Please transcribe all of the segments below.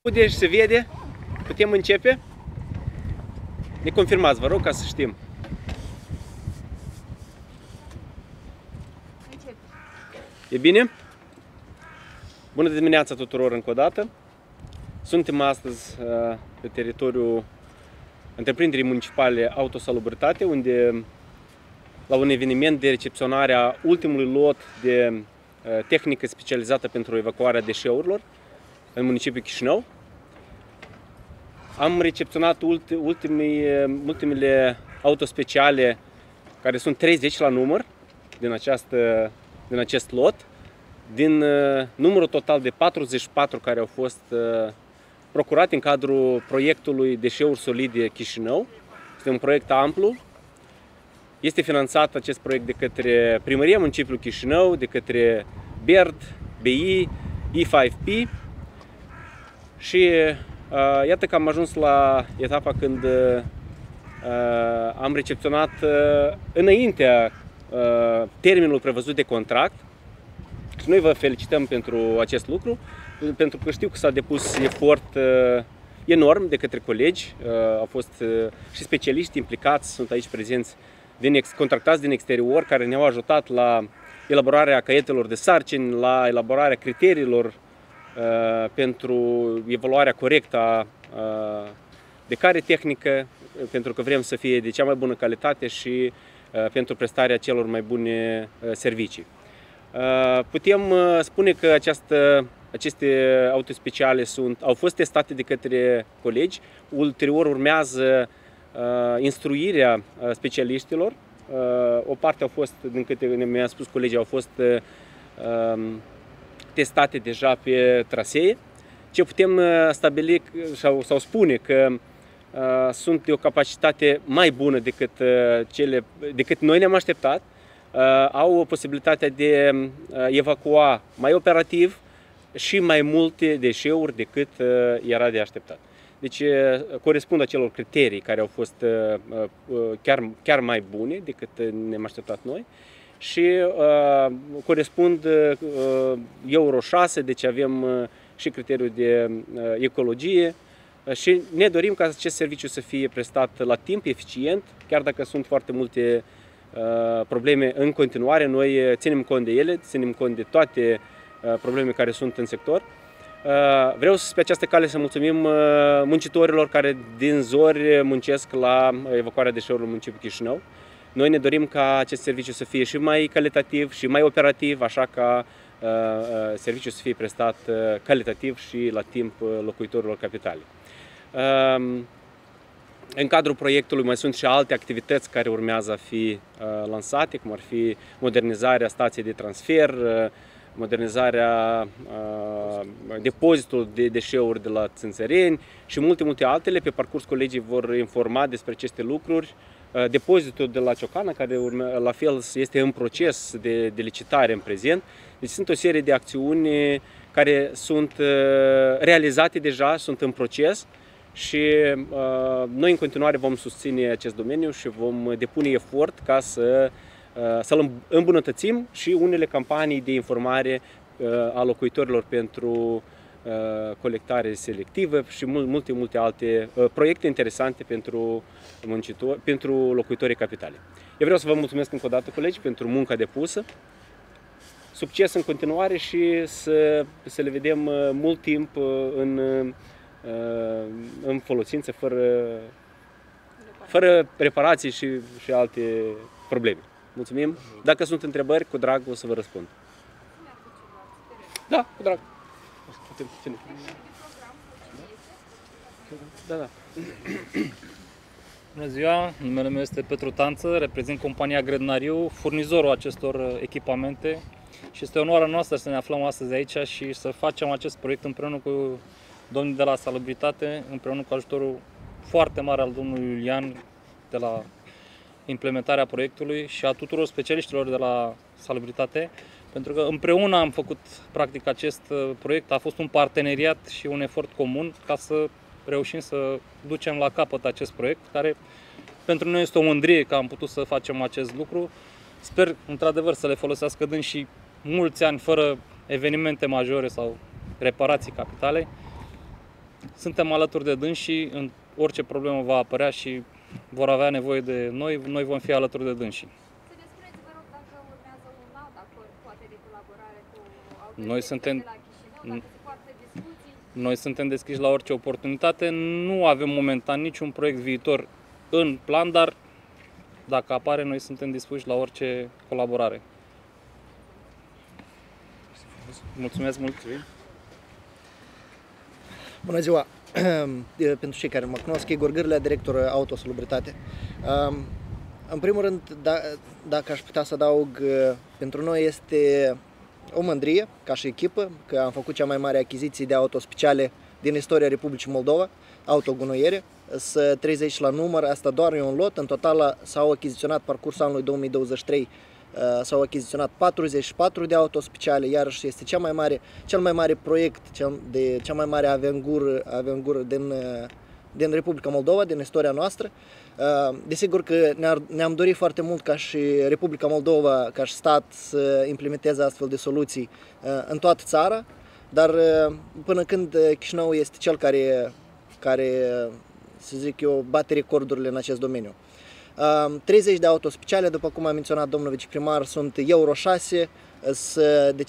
Aude și se vede? Putem începe? Ne confirmați, vă rog, ca să știm. E bine? Bună dimineața tuturor încă o dată! Suntem astăzi pe teritoriul întreprinderii municipale Autosalubritate, unde la un eveniment de recepționare a ultimului lot de tehnică specializată pentru evacuarea deșeurilor în municipiul Chișinău. Am recepționat ultimele autospeciale, care sunt 30 la număr, din acest lot, din numărul total de 44 care au fost procurate în cadrul proiectului Deșeuri Solide Chișinău. Este un proiect amplu. Este finanțat acest proiect de către Primăria Municipiului Chișinău, de către BERD, BI, E5P și iată că am ajuns la etapa când am recepționat înaintea termenul prevăzut de contract. Și noi vă felicităm pentru acest lucru, pentru că știu că s-a depus efort enorm de către colegi, au fost și specialiști implicați, sunt aici prezenți, contractați din exterior, care ne-au ajutat la elaborarea caietelor de sarcini, la elaborarea criteriilor pentru evaluarea corectă de care tehnică, pentru că vrem să fie de cea mai bună calitate și pentru prestarea celor mai bune servicii. Putem spune că aceste autospeciale au fost testate de către colegi, ulterior urmează instruirea specialiștilor. O parte au fost, din câte mi-a spus colegii, au fost testate deja pe trasee. Ce putem stabili sau spune că sunt de o capacitate mai bună decât noi ne-am așteptat. Au posibilitatea de evacua mai operativ și mai multe deșeuri decât era de așteptat. Deci corespund acelor criterii care au fost chiar mai bune decât ne-am așteptat noi și corespund Euro 6, deci avem și criteriul de ecologie și ne dorim ca acest serviciu să fie prestat la timp, eficient, chiar dacă sunt foarte multe probleme în continuare, noi ținem cont de ele, ținem cont de toate problemele care sunt în sector. Vreau pe această cale să mulțumim muncitorilor care din zori muncesc la evacuarea deșeurilor în municipiul Chișinău. Noi ne dorim ca acest serviciu să fie și mai calitativ și mai operativ, așa ca serviciul să fie prestat calitativ și la timp locuitorilor capitalei. În cadrul proiectului mai sunt și alte activități care urmează a fi lansate, cum ar fi modernizarea stației de transfer, modernizarea depozitului de deșeuri de la Țânțăreni și multe altele. Pe parcurs colegii vor informa despre aceste lucruri. Depozitul de la Ciocana, care la fel este în proces de licitare în prezent. Deci sunt o serie de acțiuni care sunt realizate deja, sunt în proces. Și noi în continuare vom susține acest domeniu și vom depune efort ca să-l îmbunătățim și unele campanii de informare a locuitorilor pentru colectare selectivă și multe alte proiecte interesante pentru locuitorii capitalei. Eu vreau să vă mulțumesc încă o dată, colegi, pentru munca depusă. Succes în continuare și să le vedem mult timp în folosință, fără reparații și alte probleme. Mulțumim! Dacă sunt întrebări, cu drag o să vă răspund. Da, cu drag. Da. Bună ziua, numele meu este Petru Tanță, reprezint compania Grădinariu, furnizorul acestor echipamente și este onoarea noastră să ne aflăm astăzi aici și să facem acest proiect împreună cu domnii de la Salubritate, împreună cu ajutorul foarte mare al domnului Iulian de la implementarea proiectului și a tuturor specialiștilor de la Salubritate, pentru că împreună am făcut practic acest proiect, a fost un parteneriat și un efort comun ca să reușim să ducem la capăt acest proiect, care pentru noi este o mândrie că am putut să facem acest lucru. Sper într-adevăr să le folosească dând și mulți ani fără evenimente majore sau reparații capitale. suntem alături de dânsii în orice problemă va apărea și vor avea nevoie de noi, noi vom fi alături de dânsii. Să ne spuneți, vă rog, dacă urmează un alt acord, poate de colaborare cu Noi suntem, de la Chișinău, dacă se poartă discuții. noi suntem deschiși la orice oportunitate, nu avem momentan niciun proiect viitor în plan, dar dacă apare, noi suntem dispuși la orice colaborare. Mulțumesc mult! Bună ziua! Pentru cei care nu mă cunosc, Igor Gârlea, director Autosalubritate. În primul rând, dacă aș putea să adaug, pentru noi este o mândrie, ca și echipă, că am făcut cea mai mare achiziție de auto speciale din istoria Republicii Moldova, autogunoiere, 30 la număr, asta doar e un lot, în total s-au achiziționat parcursul anului 2023, s-au achiziționat 44 de auto speciale, iarăși este cel mai mare proiect, cea mai mare avengură din Republica Moldova, din istoria noastră. Desigur că ne-am dorit foarte mult ca și Republica Moldova, ca și stat, să implementeze astfel de soluții în toată țara, dar până când Chișinău este cel care, să zic eu, bate recordurile în acest domeniu. 30 de auto speciale, după cum a menționat domnul viceprimar, sunt Euro 6, de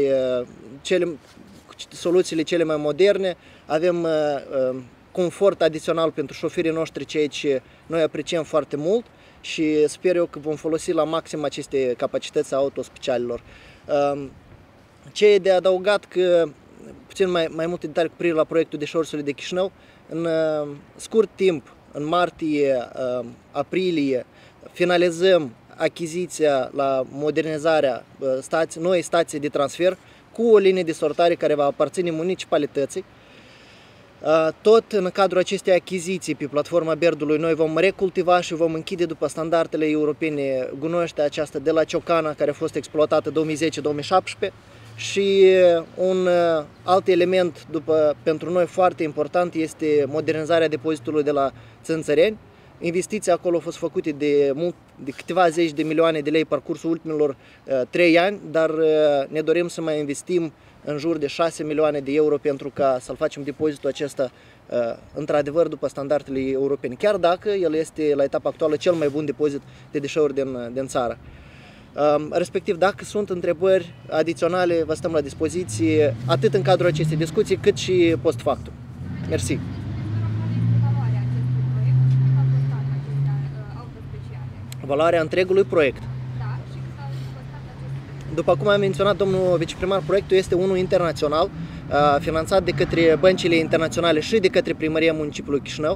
soluțiile cele mai moderne, avem confort adițional pentru șoferii noștri, ceea ce noi apreciem foarte mult și sper eu că vom folosi la maxim aceste capacități auto specialelor. Ce e de adăugat, că puțin mai multe detalii cu privire la proiectul deșeurilor de Chișinău, în scurt timp, în martie, aprilie, finalizăm achiziția la modernizarea noi stații de transfer cu o linie de sortare care va aparține municipalității. Tot în cadrul acestei achiziții pe platforma Berdului noi vom recultiva și vom închide după standardele europene gunoiul aceasta de la Ciocana, care a fost exploatată 2010-2017. Și un alt element pentru noi foarte important este modernizarea depozitului de la Țânțăreni. Investiția acolo a fost făcute de câteva zeci de milioane de lei parcursul ultimilor 3 ani, dar ne dorim să mai investim în jur de 6 milioane de euro pentru ca să-l facem depozitul acesta într-adevăr după standardele europene, chiar dacă el este la etapa actuală cel mai bun depozit de deșeuri din țară. Respectiv, dacă sunt întrebări adiționale, vă stăm la dispoziție atât în cadrul acestei discuții cât și post factum. Mersi. Valoarea întregului proiect. După cum a menționat domnul viceprimar, proiectul este unul internațional, finanțat de către băncile internaționale și de către Primăria Municipiului Chișinău.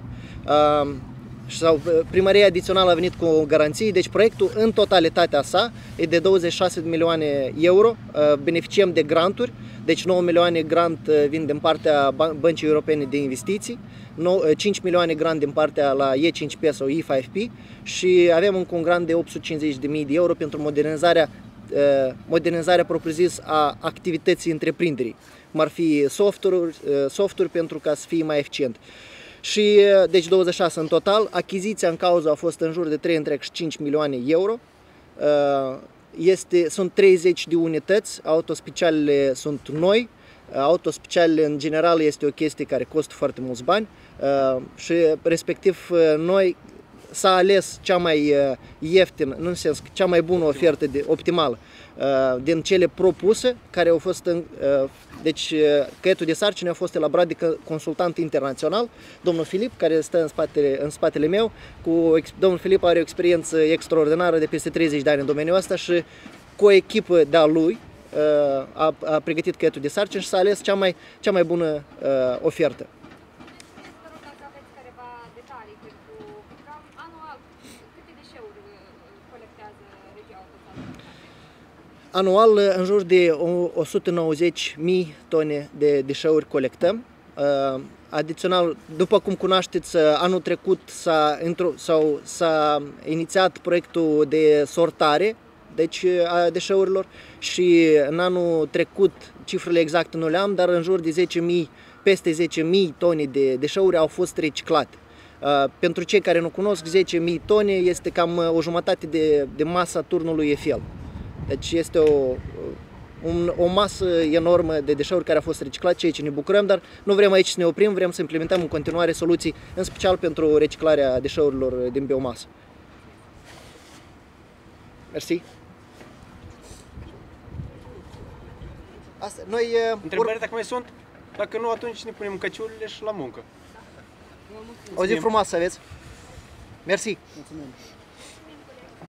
Primăria adițională a venit cu garanții, deci proiectul în totalitatea sa e de 26 de milioane euro, beneficiem de granturi, deci 9 milioane grant vin din partea Băncii Europene de Investiții, 5 milioane grant din partea la E5P sau E5P și avem încă un grant de 850.000 de euro pentru modernizarea propriu-zis a activității întreprinderii, cum ar fi softuri pentru ca să fie mai eficient. Și deci 26 în total, achiziția în cauză a fost în jur de 3,5 milioane euro, sunt 30 de unități, autospecialele sunt noi, autospecialele în general este o chestie care costă foarte mulți bani și respectiv noi s-a ales cea mai ieftină, în sens cea mai bună ofertă optimală din cele propuse, care au fost deci caietul de sarcini a fost elaborat de consultant internațional, domnul Filip, care stă în spatele meu. Domnul Filip are o experiență extraordinară de peste 30 de ani în domeniul ăsta și cu o echipă de-a lui a pregătit caietul de sarcini și s-a ales cea mai bună ofertă. Anual, în jur de 190.000 tone de deșeuri colectăm. Adițional, după cum cunoașteți, anul trecut s-a inițiat proiectul de sortare a deșeurilor și în anul trecut, cifrele exacte nu le am, dar în jur de peste 10.000 tone de deșeuri au fost reciclate. Pentru cei care nu cunosc, 10.000 tone este cam o jumătate de masa turnului Eiffel. Deci este o masă enormă de deșeuri care a fost reciclat, ceea ce ne bucurăm, dar nu vrem aici să ne oprim, vrem să implementăm în continuare soluții, în special pentru reciclarea deșeurilor din biomasă. Mersi. Asta, noi, Întrebări dacă mai sunt? Dacă nu, atunci ne punem căciulile și la muncă. o zi frumoasă să aveți. Mersi. Mulțumim.